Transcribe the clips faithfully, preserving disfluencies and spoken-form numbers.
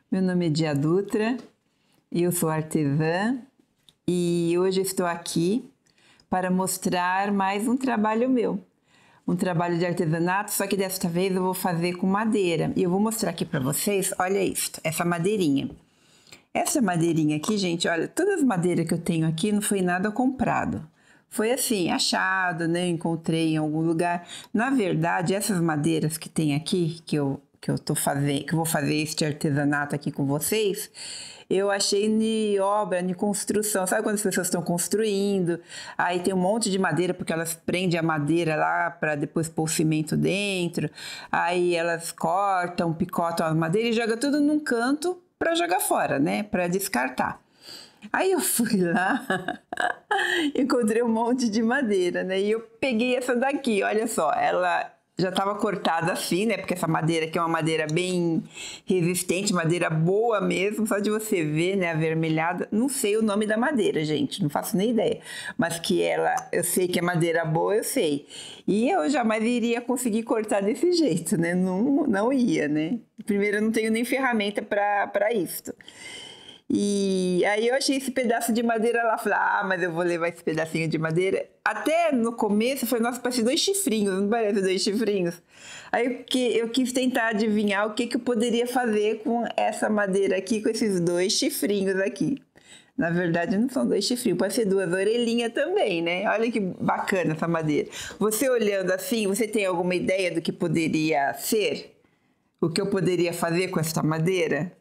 Meu nome é Dia Dutra, eu sou artesã e hoje estou aqui para mostrar mais um trabalho meu. Um trabalho de artesanato, só que desta vez eu vou fazer com madeira. E eu vou mostrar aqui para vocês, olha isso, essa madeirinha. Essa madeirinha aqui, gente, olha, todas as madeiras que eu tenho aqui não foi nada comprado. Foi assim, achado, né? Encontrei em algum lugar. Na verdade, essas madeiras que tem aqui, que eu que eu tô fazendo, que eu vou fazer este artesanato aqui com vocês, eu achei de obra, de construção. Sabe quando as pessoas estão construindo, aí tem um monte de madeira, porque elas prendem a madeira lá para depois pôr o cimento dentro, aí elas cortam, picotam a madeira e jogam tudo num canto para jogar fora, né? Para descartar. Aí eu fui lá, encontrei um monte de madeira, né? E eu peguei essa daqui, olha só, ela já estava cortada assim, né? Porque essa madeira aqui é uma madeira bem resistente, madeira boa mesmo, só de você ver, né? Avermelhada. Não sei o nome da madeira, gente, não faço nem ideia. Mas que ela, eu sei que é madeira boa, eu sei. E eu jamais iria conseguir cortar desse jeito, né? Não, não ia, né? Primeiro, eu não tenho nem ferramenta para isso. E aí eu achei esse pedaço de madeira lá, falei, ah, mas eu vou levar esse pedacinho de madeira. Até no começo, eu falei, nossa, parece dois chifrinhos, não parece dois chifrinhos? Aí eu quis tentar adivinhar o que, que eu poderia fazer com essa madeira aqui, com esses dois chifrinhos aqui. Na verdade, não são dois chifrinhos, pode ser duas orelhinhas também, né? Olha que bacana essa madeira. Você olhando assim, você tem alguma ideia do que poderia ser? O que eu poderia fazer com essa madeira?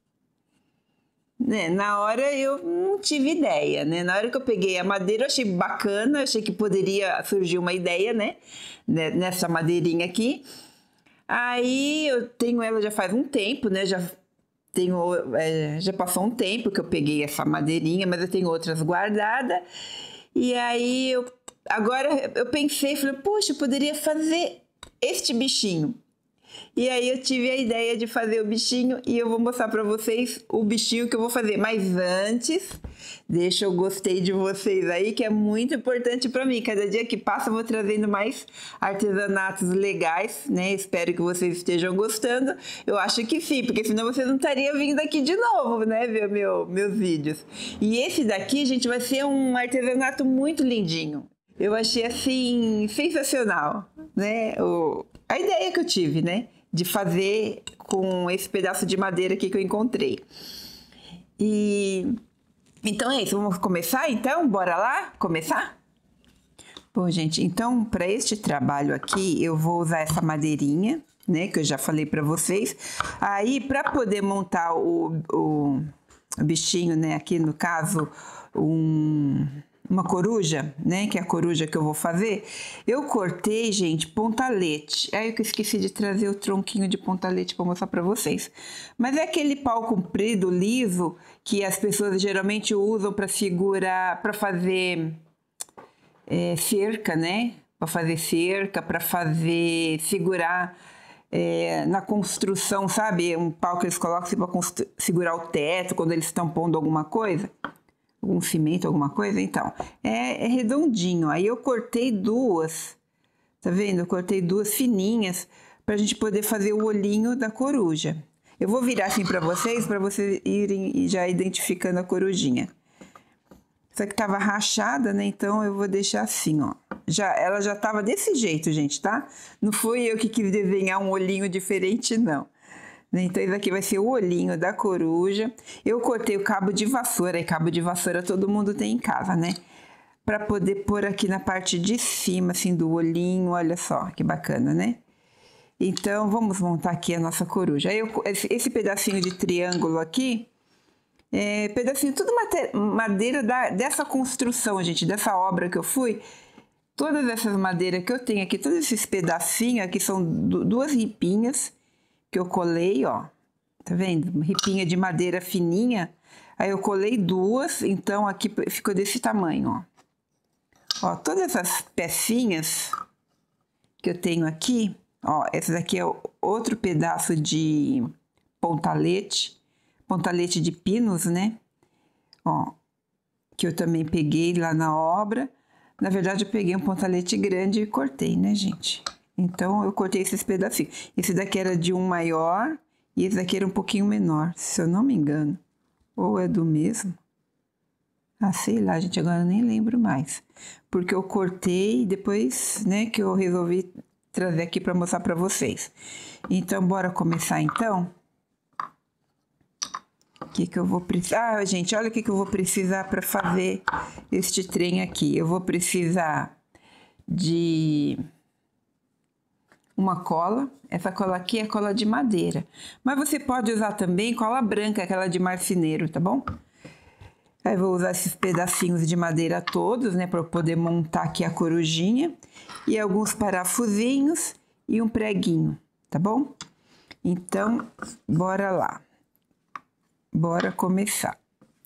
Né? Na hora eu não tive ideia, né? Na hora que eu peguei a madeira eu achei bacana, achei que poderia surgir uma ideia, né? Nessa madeirinha aqui. Aí eu tenho ela já faz um tempo, né? Já tenho, é, já passou um tempo que eu peguei essa madeirinha, mas eu tenho outras guardadas. E aí eu agora eu pensei, falei, poxa, eu poderia fazer este bichinho. E aí eu tive a ideia de fazer o bichinho e eu vou mostrar para vocês o bichinho que eu vou fazer. Mas antes, deixa eu gostei de vocês aí, que é muito importante para mim. Cada dia que passa eu vou trazendo mais artesanatos legais, né? Espero que vocês estejam gostando. Eu acho que sim, porque senão vocês não estariam vindo aqui de novo, né? Ver meu, meus vídeos. E esse daqui, gente, vai ser um artesanato muito lindinho. Eu achei assim sensacional, né? O, a ideia que eu tive, né? De fazer com esse pedaço de madeira aqui que eu encontrei. E então é isso, vamos começar então? Bora lá começar? Bom, gente, então para este trabalho aqui eu vou usar essa madeirinha, né? Que eu já falei para vocês. Aí para poder montar o, o, o bichinho, né? Aqui no caso, um... uma coruja, né, que é a coruja que eu vou fazer, eu cortei, gente, pontalete. Aí eu esqueci de trazer o tronquinho de pontalete para mostrar para vocês. Mas é aquele pau comprido, liso, que as pessoas geralmente usam para segurar, para fazer é, cerca, né? Para fazer cerca, para fazer, segurar é, na construção, sabe? Um pau que eles colocam assim, para segurar o teto quando eles estão pondo alguma coisa. Um cimento, alguma coisa, então, é, é redondinho. Aí eu cortei duas, tá vendo? Eu cortei duas fininhas pra gente poder fazer o olhinho da coruja. Eu vou virar assim pra vocês, pra vocês irem já identificando a corujinha. Essa aqui tava rachada, né? Então eu vou deixar assim, ó. Já, ela já tava desse jeito, gente, tá? Não fui eu que quis desenhar um olhinho diferente, não. Então, esse aqui vai ser o olhinho da coruja. Eu cortei o cabo de vassoura, e cabo de vassoura todo mundo tem em casa, né? Pra poder pôr aqui na parte de cima, assim, do olhinho, olha só, que bacana, né? Então, vamos montar aqui a nossa coruja. Aí, eu, esse, esse pedacinho de triângulo aqui, é pedacinho, tudo madeira da, dessa construção, gente, dessa obra que eu fui. Todas essas madeiras que eu tenho aqui, todos esses pedacinhos aqui são duas ripinhas que eu colei, ó, tá vendo? Ripinha de madeira fininha, aí eu colei duas, então aqui ficou desse tamanho, ó. Ó, todas essas pecinhas que eu tenho aqui, ó, esse daqui é outro pedaço de pontalete, pontalete de pinos, né? Ó, que eu também peguei lá na obra. Na verdade, eu peguei um pontalete grande e cortei, né, gente? Então, eu cortei esses pedacinhos. Esse daqui era de um maior E esse daqui era um pouquinho menor, se eu não me engano. Ou é do mesmo? Ah, sei lá, gente, agora eu nem lembro mais. Porque eu cortei e depois, né, que eu resolvi trazer aqui para mostrar para vocês. Então, bora começar então? O que que eu vou precisar? Ah, gente, olha o que que eu vou precisar para fazer este trem aqui. Eu vou precisar de uma cola. Essa cola aqui é cola de madeira. Mas você pode usar também cola branca, aquela de marceneiro, tá bom? Aí vou usar esses pedacinhos de madeira todos, né, para eu poder montar aqui a corujinha. E alguns parafusinhos e um preguinho, tá bom? Então, bora lá. Bora começar.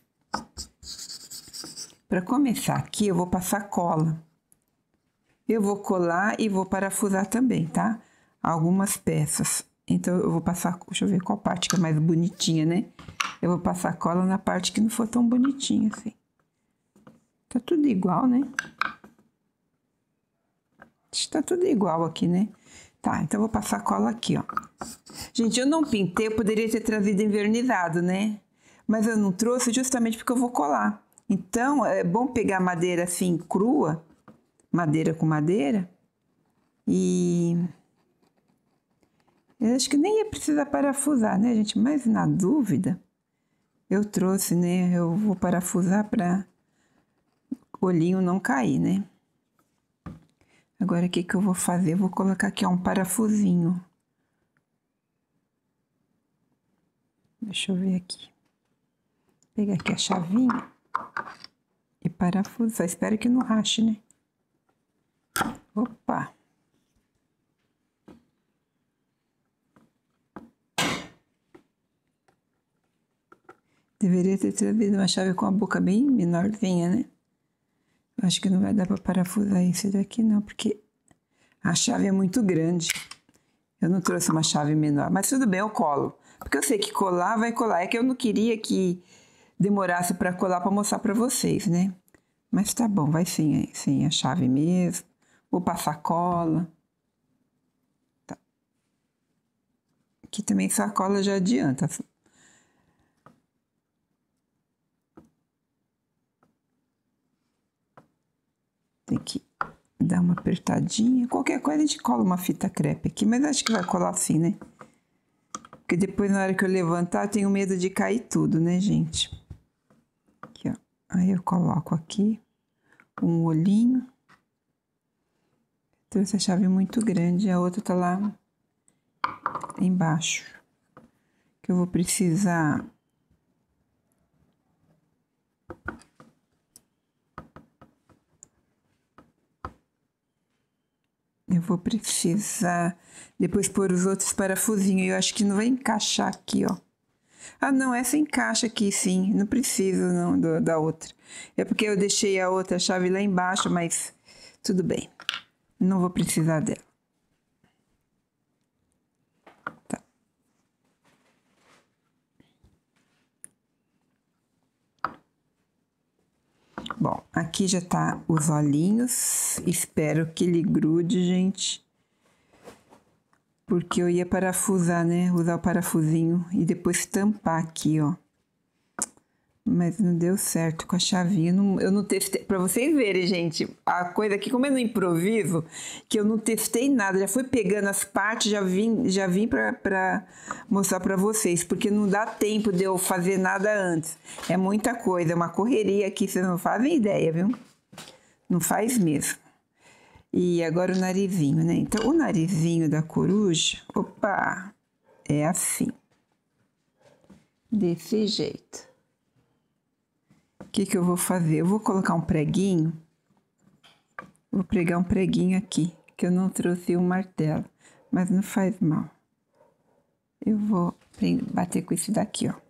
Para começar aqui, eu vou passar cola. Eu vou colar e vou parafusar também, tá? Algumas peças. Então, eu vou passar... Deixa eu ver qual parte que é mais bonitinha, né? Eu vou passar cola na parte que não for tão bonitinha, assim. Tá tudo igual, né? Tá tudo igual aqui, né? Tá, então eu vou passar cola aqui, ó. Gente, eu não pintei, eu poderia ter trazido envernizado, né? Mas eu não trouxe justamente porque eu vou colar. Então, é bom pegar madeira assim, crua, madeira com madeira, e... eu acho que nem ia precisar parafusar, né, gente? Mas na dúvida, eu trouxe, né? Eu vou parafusar para o olhinho não cair, né? Agora, o que que eu vou fazer? Eu vou colocar aqui, ó, um parafusinho. Deixa eu ver aqui. Pegar aqui a chavinha e parafusar. Espero que não rache, né? Opa! Deveria ter trazido uma chave com a boca bem menorzinha, né? Eu acho que não vai dar para parafusar isso daqui, não, porque a chave é muito grande. Eu não trouxe uma chave menor, mas tudo bem, eu colo. Porque eu sei que colar vai colar. É que eu não queria que demorasse para colar para mostrar para vocês, né? Mas tá bom, vai sem, sem a chave mesmo. Vou passar cola. Tá. Aqui também só a cola já adianta. Tem que dar uma apertadinha. Qualquer coisa a gente cola uma fita crepe aqui, mas acho que vai colar assim, né? Porque depois, na hora que eu levantar, eu tenho medo de cair tudo, né, gente? Aqui, ó. Aí eu coloco aqui um olhinho. Trouxe a chave muito grande, a outra tá lá embaixo. Que eu vou precisar... Eu vou precisar depois pôr os outros parafusinhos. Eu acho que não vai encaixar aqui, ó. Ah, não, essa encaixa aqui, sim. Não precisa, não, do, da outra. É porque eu deixei a outra chave lá embaixo, mas tudo bem. Não vou precisar dela. Tá. Bom, aqui já tá os olhinhos. Espero que ele grude, gente. Porque eu ia parafusar, né? Usar o parafusinho e depois tampar aqui, ó. Mas não deu certo com a chavinha. Não, eu não testei. Pra vocês verem, gente, a coisa aqui, como é no improviso, que eu não testei nada. Já fui pegando as partes, já vim, já vim pra, pra mostrar pra vocês. Porque não dá tempo de eu fazer nada antes. É muita coisa, é uma correria aqui, vocês não fazem ideia, viu? Não faz mesmo. E agora o narizinho, né? Então, o narizinho da coruja, opa, é assim. Desse jeito. O que que eu vou fazer? Eu vou colocar um preguinho. Vou pregar um preguinho aqui, que eu não trouxe um martelo, mas não faz mal. Eu vou bater com esse daqui, ó.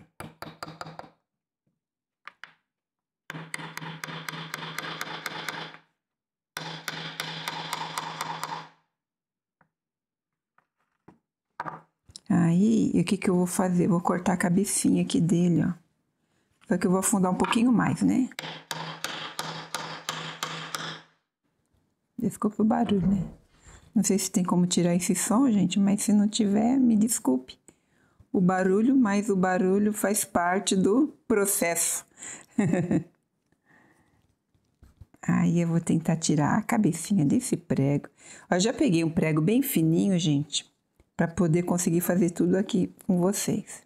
Aí, o que que eu vou fazer? Vou cortar a cabecinha aqui dele, ó. Só que eu vou afundar um pouquinho mais, né? Desculpa o barulho, né? Não sei se tem como tirar esse som, gente, mas se não tiver, me desculpe. o barulho, mas o barulho faz parte do processo. Aí eu vou tentar tirar a cabecinha desse prego. Eu já peguei um prego bem fininho, gente, para poder conseguir fazer tudo aqui com vocês.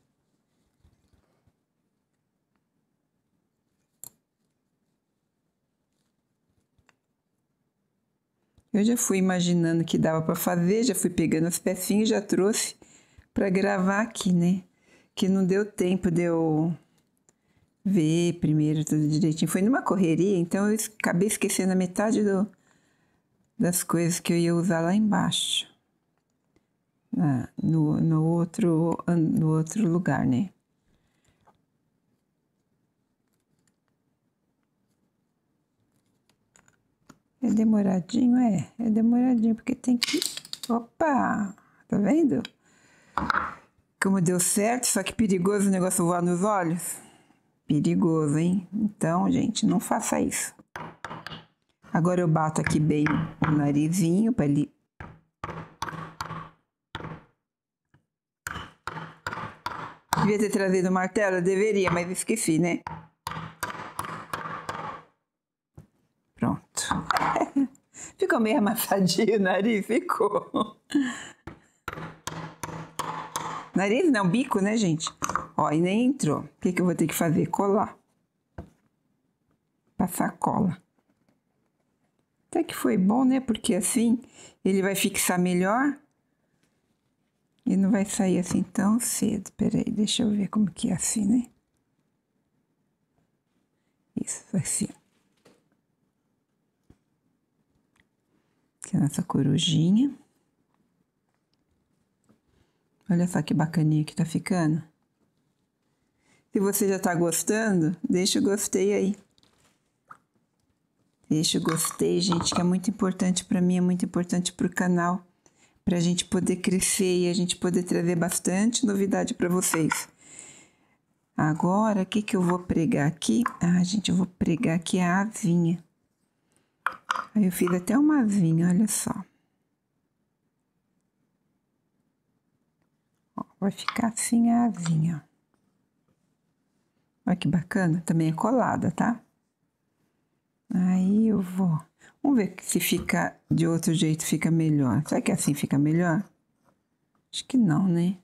Eu já fui imaginando que dava para fazer, já fui pegando as pecinhas e já trouxe para gravar aqui, né? Que não deu tempo de eu ver primeiro tudo direitinho. Foi numa correria, então eu acabei esquecendo a metade do, das coisas que eu ia usar lá embaixo. Na, no, no, outro, no outro lugar, né? É demoradinho, é. É demoradinho, porque tem que... Opa! Tá vendo? Como deu certo, só que perigoso o negócio voar nos olhos. Perigoso, hein? Então, gente, não faça isso. Agora eu bato aqui bem o narizinho para ele... Devia ter trazido o martelo? Deveria, mas esqueci, né? Pronto. Ficou meio amassadinho o nariz, ficou. Nariz não, bico, né, gente? Ó, e nem entrou. O que que eu vou ter que fazer? Colar. Passar cola. Até que foi bom, né? Porque assim ele vai fixar melhor. E não vai sair assim tão cedo. Peraí, deixa eu ver como que é assim, né? Isso, assim. Aqui é a nossa corujinha. Olha só que bacaninha que tá ficando. Se você já tá gostando, deixa o gostei aí. Deixa o gostei, gente, que é muito importante pra mim, é muito importante pro canal. Pra gente poder crescer e a gente poder trazer bastante novidade pra vocês. Agora, o que que eu vou pregar aqui? Ah, gente, eu vou pregar aqui a asinha. Aí eu fiz até uma asinha, olha só. Ó, vai ficar assim a asinha, ó. Olha que bacana, também é colada, tá? Aí eu vou... Vamos ver se fica de outro jeito, fica melhor. Será que assim fica melhor? Acho que não, né?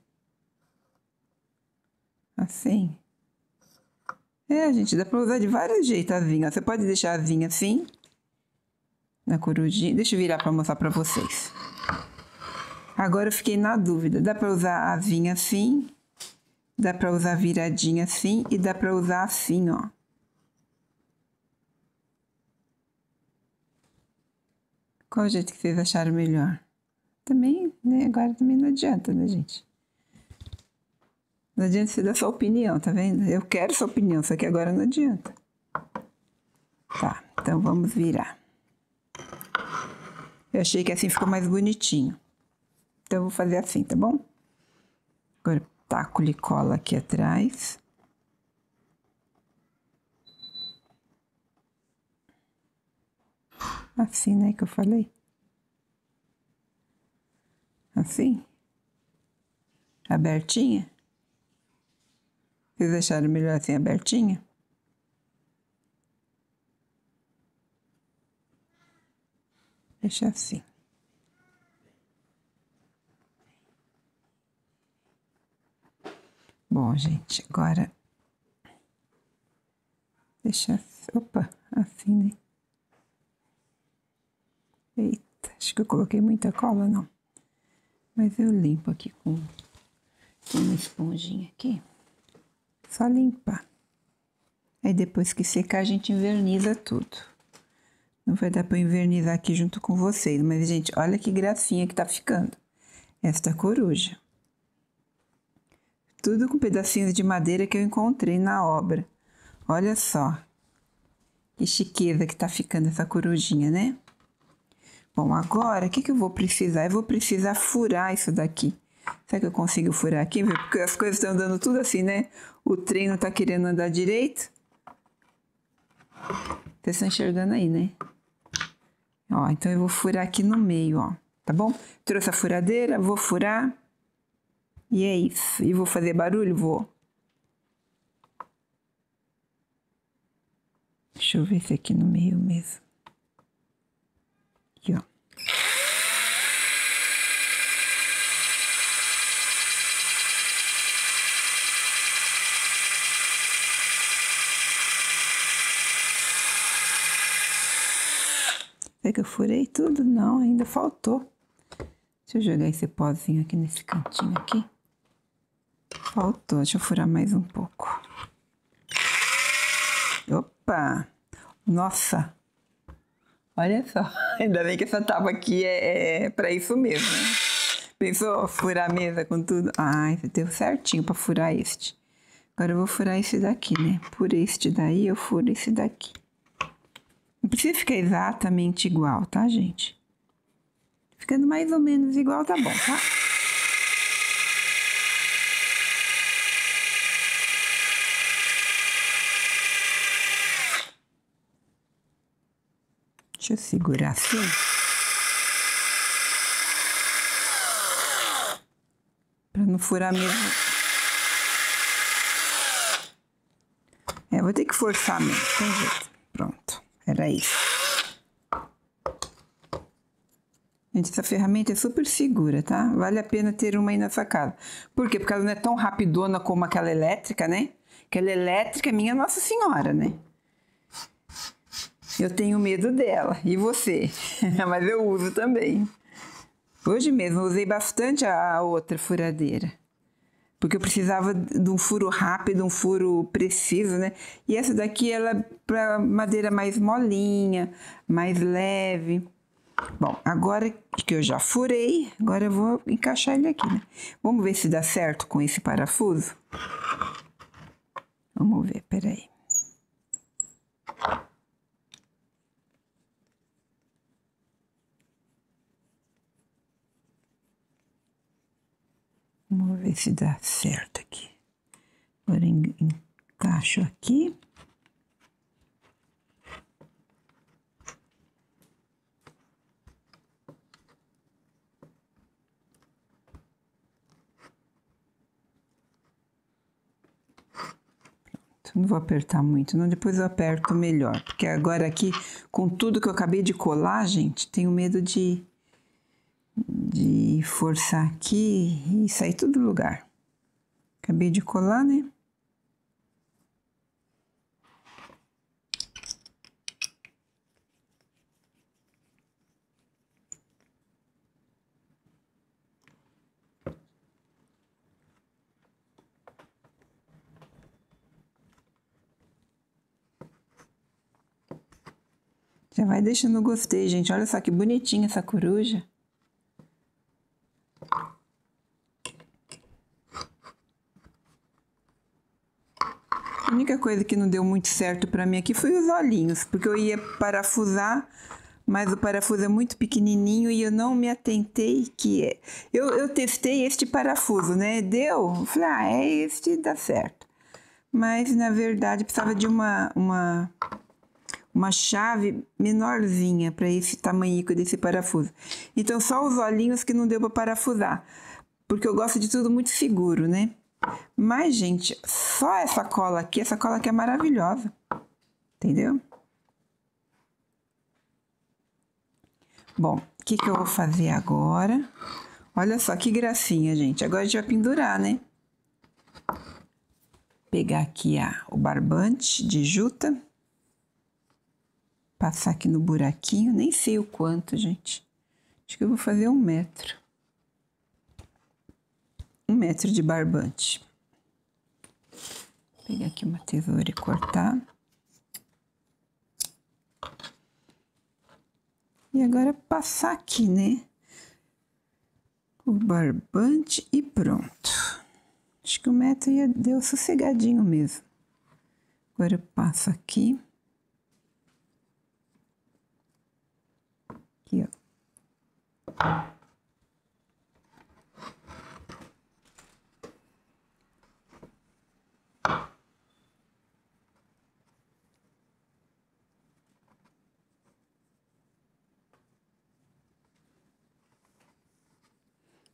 Assim. É, gente, dá pra usar de vários jeitos a vinha. Você pode deixar a vinha assim, na corujinha. Deixa eu virar pra mostrar pra vocês. Agora eu fiquei na dúvida. Dá pra usar a vinha assim, dá pra usar viradinha assim e dá pra usar assim, ó. Qual o jeito que vocês acharam melhor? Também, né? Agora também não adianta, né, gente? Não adianta você dar sua opinião, tá vendo? Eu quero sua opinião, só que agora não adianta. Tá, então vamos virar. Eu achei que assim ficou mais bonitinho. Então eu vou fazer assim, tá bom? Agora taco-lhe cola aqui atrás. Assim, né, que eu falei? Assim? Abertinha? Vocês acharam melhor assim, abertinha? Deixa assim. Bom, gente, agora... Deixa assim, opa, assim, né? Eita, acho que eu coloquei muita cola, não. Mas eu limpo aqui com, com uma esponjinha aqui. Só limpar. Aí depois que secar, a gente inverniza tudo. Não vai dar pra eu invernizar aqui junto com vocês. Mas, gente, olha que gracinha que tá ficando esta coruja. Tudo com pedacinhos de madeira que eu encontrei na obra. Olha só. Que chiqueza que tá ficando essa corujinha, né? Bom, agora, o que que eu vou precisar? Eu vou precisar furar isso daqui. Será que eu consigo furar aqui? Porque as coisas estão andando tudo assim, né? O trem não tá querendo andar direito. Vocês estão enxergando aí, né? Ó, então eu vou furar aqui no meio, ó. Tá bom? Trouxe a furadeira, vou furar. E é isso. E vou fazer barulho? Vou. Deixa eu ver se aqui no meio mesmo. Aqui, ó. Será que eu furei tudo? Não, ainda faltou. Deixa eu jogar esse pozinho aqui nesse cantinho aqui. Faltou, deixa eu furar mais um pouco. Opa! Nossa! Olha só, ainda bem que essa tábua aqui é, é pra isso mesmo, né? Pensou furar a mesa com tudo? Ai, deu certinho pra furar este. Agora eu vou furar esse daqui, né? Por este daí, eu furo esse daqui. Não precisa ficar exatamente igual, tá, gente? Ficando mais ou menos igual, tá bom, tá? Deixa eu segurar assim. Pra não furar mesmo. É, vou ter que forçar mesmo, tem jeito. Pronto, era isso. Gente, essa ferramenta é super segura, tá? Vale a pena ter uma aí nessa casa. Por quê? Porque ela não é tão rapidona como aquela elétrica, né? Aquela elétrica é minha Nossa Senhora, né? Eu tenho medo dela. E você? Mas eu uso também. Hoje mesmo eu usei bastante a outra furadeira. Porque eu precisava de um furo rápido, um furo preciso, né? E essa daqui, ela é para madeira mais molinha, mais leve. Bom, agora que eu já furei, agora eu vou encaixar ele aqui, né? Vamos ver se dá certo com esse parafuso? Vamos ver, peraí. Vamos ver se dá certo aqui. Agora encaixo aqui. Não vou apertar muito, não. Depois eu aperto melhor. Porque agora aqui, com tudo que eu acabei de colar, gente, tenho medo de, de forçar aqui e sair tudo do lugar. Acabei de colar, né? Já vai deixando o gostei, gente. Olha só que bonitinha essa coruja. A única coisa que não deu muito certo pra mim aqui foi os olhinhos, porque eu ia parafusar, mas o parafuso é muito pequenininho e eu não me atentei que é. Eu, eu testei este parafuso, né? Deu? Eu falei, ah, é este, dá certo. Mas, na verdade, precisava de uma... uma uma chave menorzinha para esse tamanhico desse parafuso. Então, só os olhinhos que não deu para parafusar, porque eu gosto de tudo muito seguro, né? Mas, gente, só essa cola aqui, essa cola aqui é maravilhosa, entendeu? Bom, o que que eu vou fazer agora? Olha só que gracinha, gente. Agora a gente vai pendurar, né? Pegar aqui a, o barbante de juta. Passar aqui no buraquinho, nem sei o quanto, gente. Acho que eu vou fazer um metro. Um metro de barbante. Vou pegar aqui uma tesoura e cortar. E agora passar aqui, né? O barbante e pronto. Acho que o metro ia, deu sossegadinho mesmo. Agora eu passo aqui. Aqui, ó.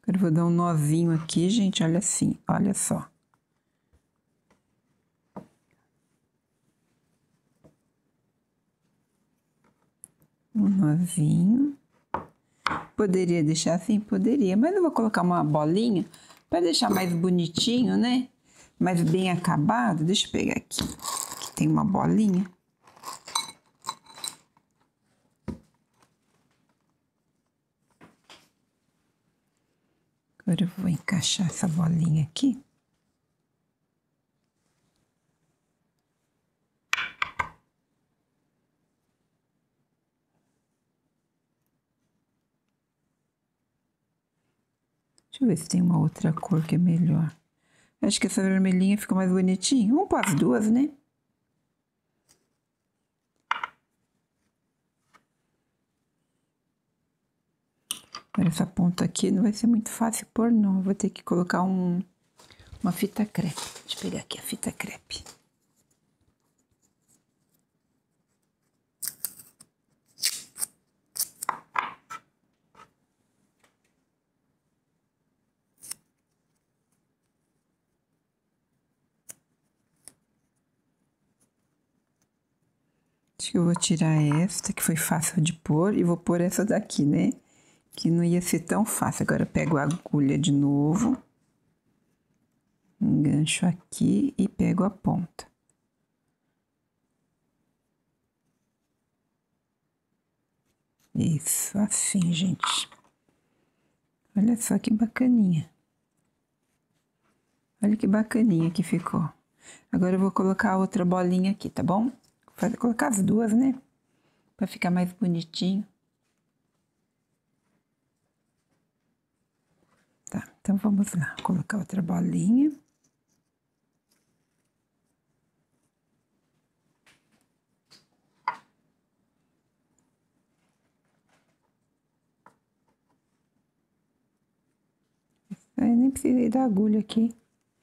Agora eu vou dar um nozinho aqui, gente, olha assim, olha só. Um nozinho. Poderia deixar assim? Poderia, mas eu vou colocar uma bolinha para deixar mais bonitinho, né? Mais bem acabado. Deixa eu pegar aqui. Aqui tem uma bolinha. Agora eu vou encaixar essa bolinha aqui. Deixa eu ver se tem uma outra cor que é melhor. Acho que essa vermelhinha fica mais bonitinha. Vamos pôr as duas, né? Agora essa ponta aqui não vai ser muito fácil pôr, não. Eu vou ter que colocar um, uma fita crepe. Deixa eu pegar aqui a fita crepe. Acho que eu vou tirar esta, que foi fácil de pôr, e vou pôr essa daqui, né? Que não ia ser tão fácil. Agora eu pego a agulha de novo, engancho aqui e pego a ponta. Isso, assim, gente. Olha só que bacaninha. Olha que bacaninha que ficou. Agora eu vou colocar a outra bolinha aqui, tá bom? Vou colocar as duas, né? Pra ficar mais bonitinho. Tá, então vamos lá. Vou colocar outra bolinha. Eu nem precisei da agulha aqui.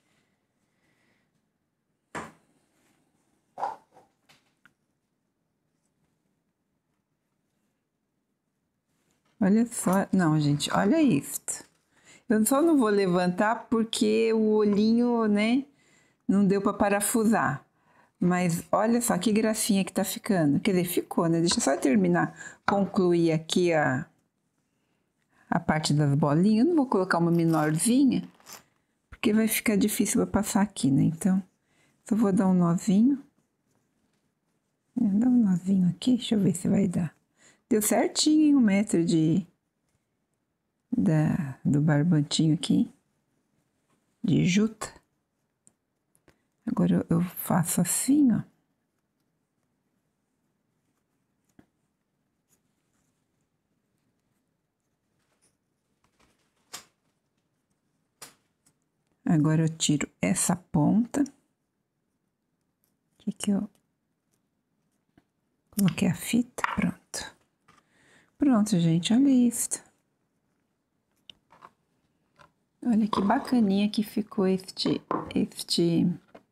Olha só, não, gente, olha isso. Eu só não vou levantar porque o olhinho, né, não deu para parafusar. Mas olha só que gracinha que tá ficando. Quer dizer, ficou, né? Deixa eu só terminar, concluir aqui a, a parte das bolinhas. Eu não vou colocar uma menorzinha, porque vai ficar difícil para passar aqui, né? Então, só vou dar um nozinho. Dá um nozinho aqui, deixa eu ver se vai dar. Deu certinho, hein, um metro de, da, do barbantinho aqui, de juta. Agora eu, eu faço assim, ó. Agora eu tiro essa ponta. Aqui que eu coloquei a fita, pronto. Pronto, gente, olha isso. Olha que bacaninha que ficou este, este,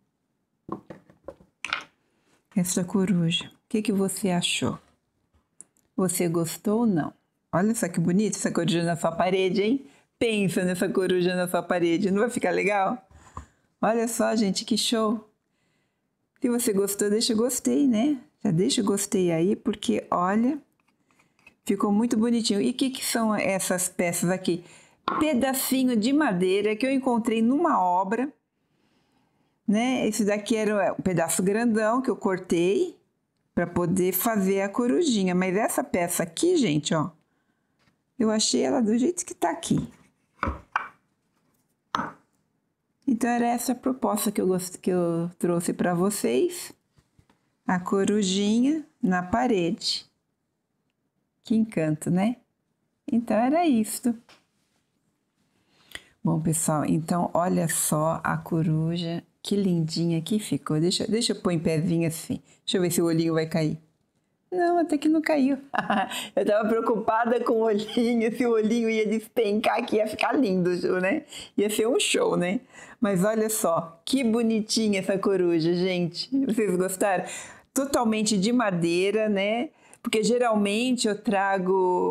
esta coruja. O que que você achou? Você gostou ou não? Olha só que bonita essa coruja na sua parede, hein? Pensa nessa coruja na sua parede, não vai ficar legal? Olha só, gente, que show! Se você gostou, deixa o gostei, né? Já deixa o gostei aí, porque olha, ficou muito bonitinho. E o que que são essas peças aqui? Pedacinho de madeira que eu encontrei numa obra, né? Esse daqui era um pedaço grandão que eu cortei para poder fazer a corujinha. Mas essa peça aqui, gente, ó, eu achei ela do jeito que tá aqui. Então, era essa a proposta que eu, gost... que eu trouxe para vocês. A corujinha na parede. Que encanto, né? Então, era isso. Bom, pessoal, então, olha só a coruja. Que lindinha que ficou. Deixa, deixa eu pôr em pezinho assim. Deixa eu ver se o olhinho vai cair. Não, até que não caiu. Eu tava preocupada com o olhinho, se o olhinho ia despencar, que ia ficar lindo, né? Ia ser um show, né? Mas olha só, que bonitinha essa coruja, gente. Vocês gostaram? Totalmente de madeira, né? Porque geralmente eu trago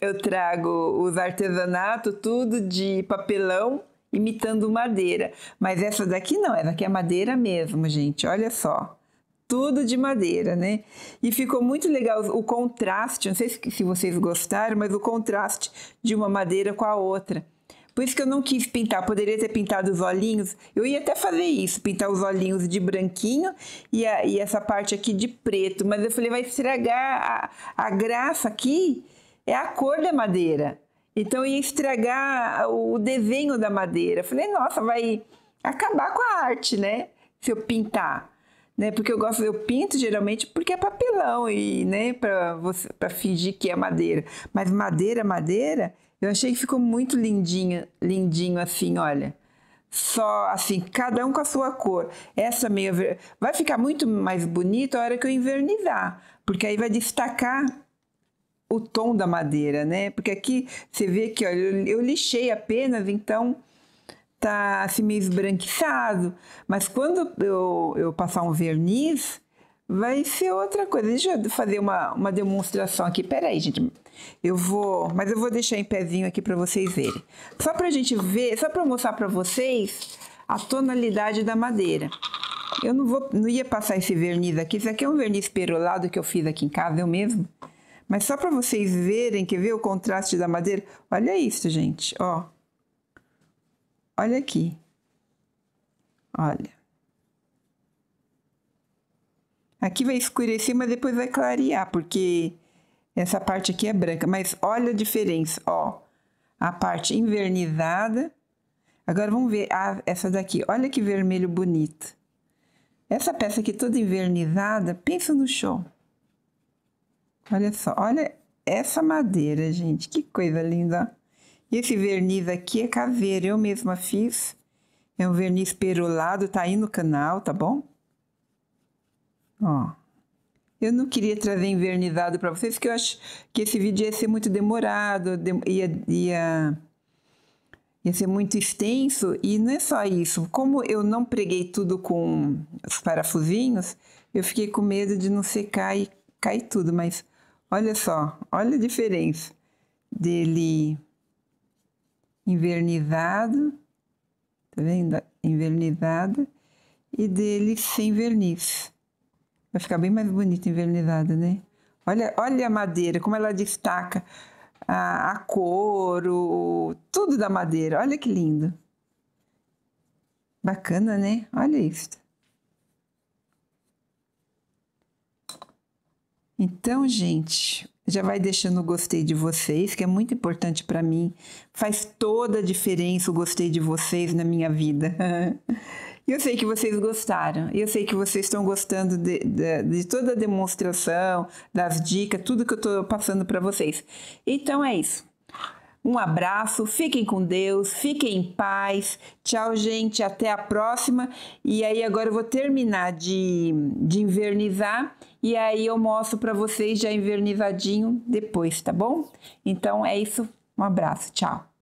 eu trago os artesanatos, tudo de papelão, imitando madeira. Mas essa daqui não, essa daqui é madeira mesmo, gente, olha só. Tudo de madeira, né? E ficou muito legal o contraste, não sei se vocês gostaram, mas o contraste de uma madeira com a outra. Por isso que eu não quis pintar, poderia ter pintado os olhinhos, eu ia até fazer isso, pintar os olhinhos de branquinho e, a, e essa parte aqui de preto, mas eu falei, vai estragar a, a graça aqui, é a cor da madeira, então ia estragar o desenho da madeira. Eu falei, nossa, vai acabar com a arte, né, se eu pintar. Né, porque eu gosto, eu pinto geralmente porque é papelão e, né, para você, para fingir que é madeira. Mas madeira, madeira, eu achei que ficou muito lindinho, lindinho assim, olha. Só assim, cada um com a sua cor. Essa meio vai ficar muito mais bonito a hora que eu invernizar, porque aí vai destacar o tom da madeira, né? Porque aqui você vê que, olha, eu, eu lixei apenas, então tá assim meio esbranquiçado, mas quando eu, eu passar um verniz, vai ser outra coisa. Deixa eu fazer uma, uma demonstração aqui. Peraí, gente, eu vou, mas eu vou deixar em pezinho aqui para vocês verem. Só pra gente ver, só para mostrar para vocês a tonalidade da madeira. Eu não vou, não ia passar esse verniz aqui, isso aqui é um verniz perolado que eu fiz aqui em casa, eu mesmo. Mas só para vocês verem, quer ver o contraste da madeira? Olha isso, gente, ó. Olha aqui, olha. Aqui vai escurecer, mas depois vai clarear, porque essa parte aqui é branca. Mas olha a diferença, ó. A parte invernizada. Agora vamos ver ah, essa daqui. Olha que vermelho bonito. Essa peça aqui toda invernizada, pensa no show. Olha só, olha essa madeira, gente. Que coisa linda, ó. E esse verniz aqui é caseiro, eu mesma fiz. É um verniz perolado, tá aí no canal, tá bom? Ó. Eu não queria trazer invernizado para vocês, porque eu acho que esse vídeo ia ser muito demorado, ia, ia, ia ser muito extenso. E não é só isso. Como eu não preguei tudo com os parafusinhos, eu fiquei com medo de não secar e cair tudo. Mas olha só, olha a diferença dele invernizado, tá vendo? Invernizado e dele sem verniz. Vai ficar bem mais bonito invernizado, né? Olha, olha a madeira, como ela destaca a, a cor, o, tudo da madeira. Olha que lindo. Bacana, né? Olha isso. Então, gente, já vai deixando o gostei de vocês, que é muito importante para mim. Faz toda a diferença o gostei de vocês na minha vida. E eu sei que vocês gostaram. E eu sei que vocês estão gostando de, de, de toda a demonstração, das dicas, tudo que eu estou passando para vocês. Então é isso. Um abraço, fiquem com Deus, fiquem em paz. Tchau, gente, até a próxima. E aí agora eu vou terminar de, de invernizar e aí eu mostro para vocês já invernizadinho depois, tá bom? Então é isso, um abraço, tchau.